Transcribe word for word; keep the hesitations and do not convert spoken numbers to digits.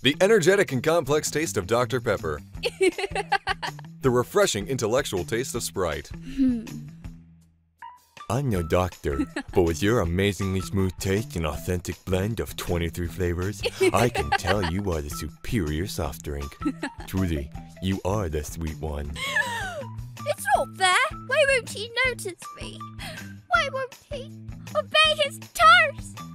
The energetic and complex taste of Doctor Pepper. The refreshing intellectual taste of Sprite. I'm no doctor, but with your amazingly smooth taste and authentic blend of twenty-three flavors, I can tell you are the superior soft drink. Truly, you are the sweet one. It's not fair. Why won't he notice me? Why won't he obey his toast?